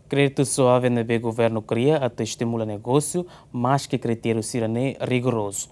Crédito suave no governo cria até estimula negócio, mas que critério será rigoroso.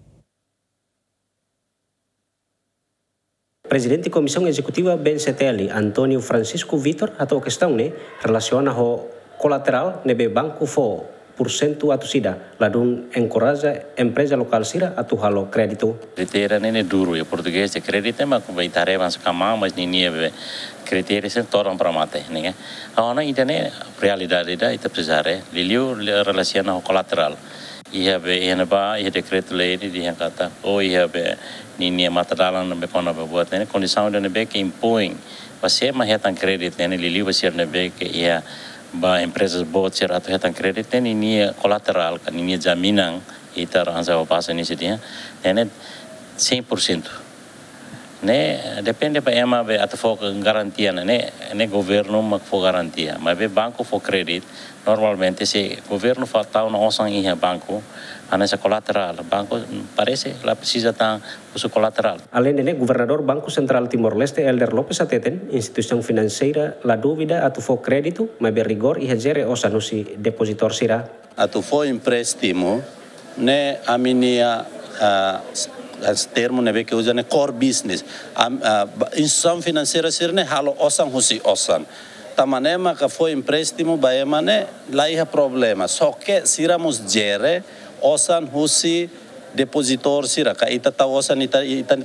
Presidente da Comissão Executiva BNCTL, Antônio Francisco Vitor, a questão relaciona ao colateral nebe banco fo % atu sida, ladun encoraja empresa local sira atu halo crédito. Critério é duro, e português de crédito mas vai tarefa mas camar mas ninguém critério se torna para mate, né? Agora internet realidade da itu precisar liliu relaciona ao colateral. Ia decreto lei dia kata ia ninguém mata dalam nabe kona buat ini kondisi da nabe que impõe você mas retan crédito né liliu você nabe que ia ba empresas boas ser atau retan crédito ini colateral kan ini jaminan ita ransa passa nesse dia né 100%. Né depende para ema be atau for garantia né governo mak for garantia mas be banco for crédito normalmente se governo falta uma osang iha banco anessa colateral banco parece lá precisa tan uso colateral. Além de governador Banco Central Timor-Leste Elder Lopes ateten instituição financeira la dúvida atu for crédito mas be rigor iha gere osa nusi depositor sira atu for empréstimo né a minha as termo nebe que usa core business instituição financeira ser ne halo osan husi osan tamanema que foi empréstimo baema ne lá ia problema só que siramos gere osan husi depositor sira ka ita tahu osan ita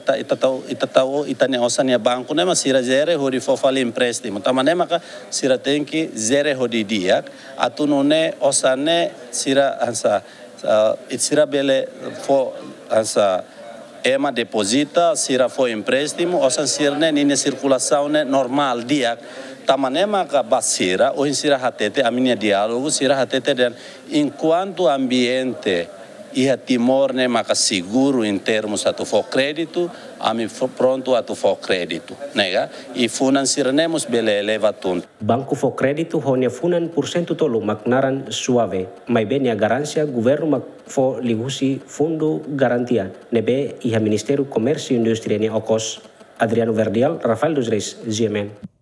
ne osan ya banco ne mas sira gere hori fo fali empréstimo tamanema ka sira tem que gere hodi dia atu none osan ne sira ansa sira bele fo ansa ema deposita, sira foi empréstimo, ou sirne nina circulação normal dia. Tamanema ka basira, ou sira hatete a minha diálogo, sira hatete dan enquanto ambiente ia Timor ne maka seguro em termos atu for crédito, ami pronto atu for crédito, nega? E financiaremos bele eleva tunt. Banco for crédito honia funan % tolo maknaran suave, mai bem a garantia governo mak for ligusi fundo garantia, nebe iha Ministério Comércio e Indústria ne okos. Adriano Verdial, Rafael dos Reis, GMN.